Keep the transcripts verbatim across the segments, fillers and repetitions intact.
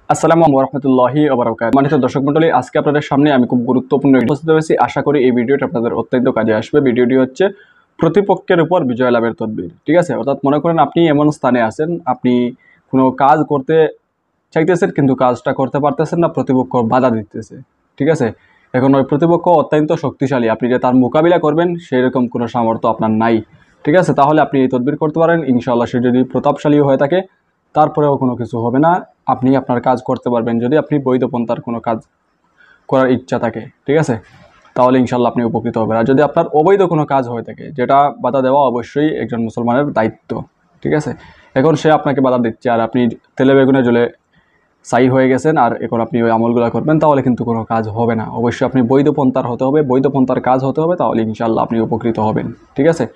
আসসালামু আলাইকুম ওয়া রাহমাতুল্লাহি ওয়া বারাকাতুহু। মানিত দর্শক মণ্ডলী, আজকে আপনাদের সামনে আমি খুব গুরুত্বপূর্ণ উপস্থিত হয়েছি। আশা করি এই ভিডিওটি আপনাদের অত্যন্ত কাজে আসবে। ভিডিওটি হচ্ছে প্রতিপক্ষের উপর বিজয় লাভের তদবির। ঠিক আছে, অর্থাৎ মনে করেন আপনি এমন স্থানে আছেন, আপনি কোনো কাজ করতে চাইতেছেন কিন্তু কাজটা করতে পারতেছেন না, প্রতিপক্ষ বাধা দিতেছে। ঠিক আছে, এখন ওই প্রতিপক্ষ অত্যন্ত শক্তিশালী, আপনি যে তার মোকাবিলা করবেন সেরকম কোনো সামর্থ্য আপনার নাই। ঠিক আছে, তাহলে আপনি এই তদবির করতে পারেন। ইনশাআল্লাহ সে যদি প্রতাপশালী হয়ে থাকে তারপরেও কোনো কিছু হবে না, আপনি আপনার কাজ করতে পারবেন। যদি আপনি বৈধ পন্থার কোনো কাজ করার ইচ্ছা থাকে, ঠিক আছে, তাহলে ইনশাল্লাহ আপনি উপকৃত হবেন। আর যদি আপনার অবৈধ কোনো কাজ হয়ে থাকে, যেটা বাধা দেওয়া অবশ্যই একজন মুসলমানের দায়িত্ব। ঠিক আছে, এখন সে আপনাকে বাধা দিচ্ছে আর আপনি তেলে বেগুনে জ্বলে সাই হয়ে গেছেন আর এখন আপনি ওই আমলগুলো করবেন, তাহলে কিন্তু কোনো কাজ হবে না। অবশ্যই আপনি বৈধ পন্থার হতে হবে, বৈধ পন্থার কাজ হতে হবে, তাহলে ইনশাল্লাহ আপনি উপকৃত হবেন। ঠিক আছে,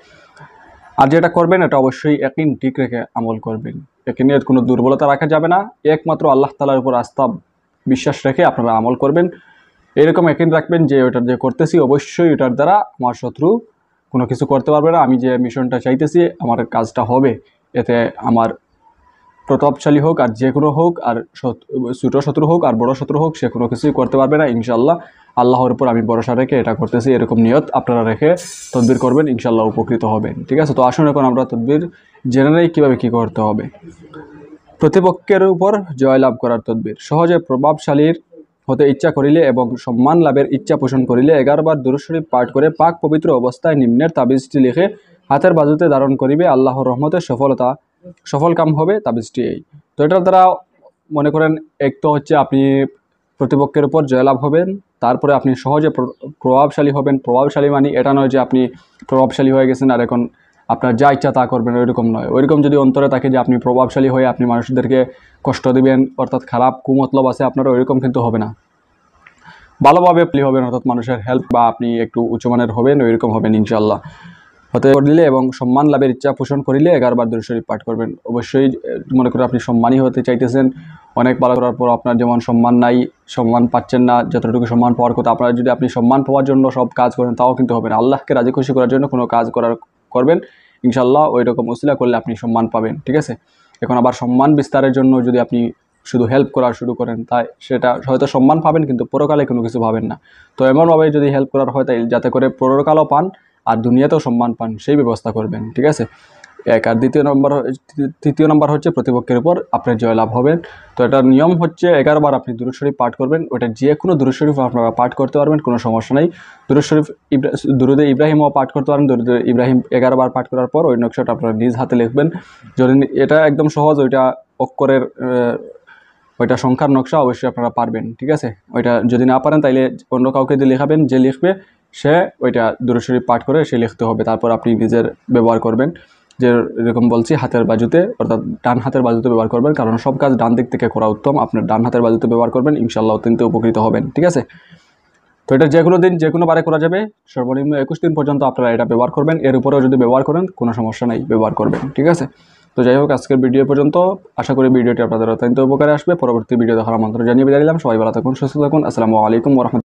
আর যেটা করবেন এটা অবশ্যই ইয়াকিন ঠিক রেখে আমল করবেন। ইয়াকিনের কোনো দুর্বলতা রাখা যাবে না, একমাত্র আল্লাহ তাআলার উপর আস্থা বিশ্বাস রেখে আপনারা আমল করবেন। এরকম ইয়াকিন রাখবেন যে ওইটার যে করতেছি অবশ্যই ওইটার দ্বারা আমার শত্রু কোনো কিছু করতে পারবে না। আমি যে মিশনটা চাইতেছি আমার কাজটা হবে, এতে আমার প্রতাপশালী হোক আর যে কোনো হোক, আর ছোটো শত্রু হোক আর বড় শত্রু হোক, সে কোনো কিছুই করতে পারবে না। ইনশাল্লাহ আল্লাহর উপর আমি ভরসা রেখে এটা করতেছি, এরকম নিয়ত আপনারা রেখে তদবির করবেন, ইনশাল্লাহ উপকৃত হবেন। ঠিক আছে, তো আসুন এখন আমরা তদবির জেনে নেই কীভাবে কী করতে হবে। প্রতিপক্ষের উপর জয়লাভ করার তদবির। সহজে প্রভাবশালীর হতে ইচ্ছা করিলে এবং সম্মান লাভের ইচ্ছা পোষণ করিলে এগারো বার দুরূদ শরীফ পাঠ করে পাক পবিত্র অবস্থায় নিম্নের তাবিজটি লিখে হাতের বাজুতে ধারণ করিবে। আল্লাহর রহমতে সফলতা সফল কাম হবে তাবিজটি এই। তো এটার দ্বারা মনে করেন এক তো হচ্ছে আপনি প্রতিপক্ষের উপর জয়লাভ হবেন, তারপরে আপনি সহজে প্রভাবশালী হবেন। প্রভাবশালী মানে এটা নয় যে আপনি প্রভাবশালী হয়ে গেছেন আর এখন আপনার যা ইচ্ছা তা করবেন, ওইরকম নয়। ওইরকম যদি অন্তরে থাকে যে আপনি প্রভাবশালী হয়ে আপনি মানুষদেরকে কষ্ট দিবেন, অর্থাৎ খারাপ কুমতলব আছে আপনার, ওইরকম কিন্তু হবে না। ভালোভাবে প্লে হবেন, অর্থাৎ মানুষের হেল্প বা আপনি একটু উচ্চমানের হবেন, ওইরকম হবেন ইনশাআল্লাহ। হতে করিলে এবং সম্মান লাভের ইচ্ছা পোষণ করিলে এগারো বার দুরূদ শরীফ পাঠ করবেন। অবশ্যই মনে করেন আপনি সম্মানী হতে চাইতেছেন, অনেক ভালো করার পর আপনার যেমন সম্মান নাই, সম্মান পাচ্ছেন না, যতটুকু সম্মান পাওয়ার কথা, আপনারা যদি আপনি সম্মান পাওয়ার জন্য সব কাজ করেন তাও কিন্তু হবে না। আল্লাহকে রাজি খুশি করার জন্য কোনো কাজ করার করবেন, ইনশাল্লাহ ওই রকম ওসিলা করলে আপনি সম্মান পাবেন। ঠিক আছে, এখন আবার সম্মান বিস্তারের জন্য যদি আপনি শুধু হেল্প করা শুরু করেন, তাই সেটা হয়তো সম্মান পাবেন কিন্তু পরকালে কোনো কিছু পাবেন না। তো এমনভাবে যদি হেল্প করার হয় তাই যাতে করে পরকালও পান আর দুনিয়াতেও সম্মান পান, সেই ব্যবস্থা করবেন। ঠিক আছে, এক। আর দ্বিতীয় নম্বর তৃতীয় নম্বর হচ্ছে প্রতিপক্ষের উপর আপনার জয়লাভ হবেন। তো এটার নিয়ম হচ্ছে এগারো বার আপনি দুরূদ শরীফ পাঠ করবেন। ওটা যে কোনো দুরূদ শরীফ আপনারা পাঠ করতে পারবেন, কোনো সমস্যা নেই। দুরূদ শরীফ দুরুদে ইব্রাহিমও পাঠ করতে পারেন। দুরুদে ইব্রাহিম এগারো বার পাঠ করার পর ওই নকশাটা আপনারা নিজ হাতে লিখবেন। যদি এটা একদম সহজ, ওইটা অক্ষরের ওইটা সংখ্যার নকশা অবশ্যই আপনারা পারবেন। ঠিক আছে, ওইটা যদি না পারেন তাইলে অন্য কাউকে দিয়ে লেখাবেন, যে লিখবে সে ওইটা দুরূদ শরীফ পাঠ করে সে লিখতে হবে, তারপর আপনি নিজের ব্যবহার করবেন। যে এরকম বলছি হাতের বাজুতে, অর্থাৎ ডান হাতের বাজুতে ব্যবহার করবেন, কারণ সব কাজ ডান দিক থেকে করা উত্তম। আপনার ডান হাতের বাজুতে ব্যবহার করবেন, ইনশাআল্লাহ অত্যন্ত উপকৃত হবেন। ঠিক আছে, তো এটা যে কোনো দিন যে কোনো বারে করা যাবে, সর্বনিম্ন একুশ দিন পর্যন্ত আপনারা এটা ব্যবহার করবেন। এর উপরেও যদি ব্যবহার করেন কোনো সমস্যা নেই, ব্যবহার করবেন। ঠিক আছে, তো যাই হোক আজকের ভিডিও পর্যন্ত। আশা করি ভিডিওটি আপনাদের অত্যন্ত উপকারে আসবে। পরবর্তী ভিডিও দেখার আমন্ত্রণ জানিয়ে বিদায় দিলাম। সবাই ভালো থাকুন, সুস্থ থাকুন। আসসালামু আলাইকুম ওয়া রাহমাতুল্লাহ।